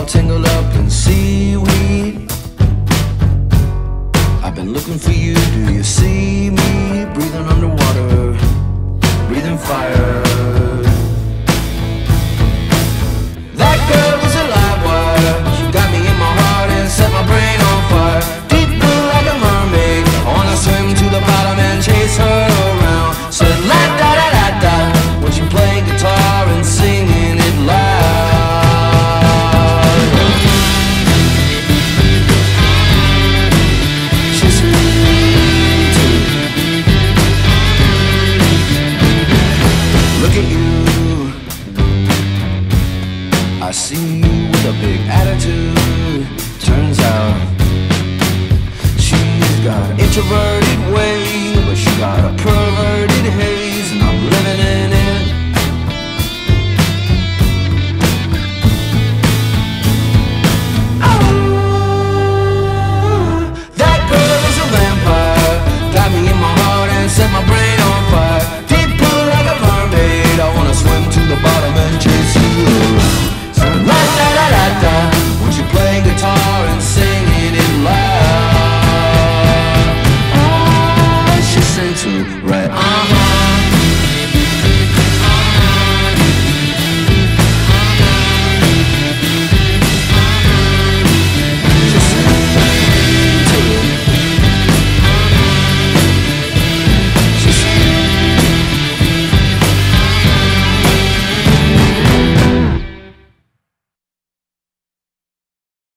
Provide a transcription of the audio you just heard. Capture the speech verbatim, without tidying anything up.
tangled up in seaweed. I've been looking for you, do you see me? Breathing underwater, breathing fire. That girl is a live wire. She got me in my heart and set my brain on fire. Deep blue like a mermaid, I wanna swim to the bottom and chase her around. Said la da da da da when she played guitar and singing it loud. She's sweet too. Look at you, I see you with a big attitude. Turns out she's got introverted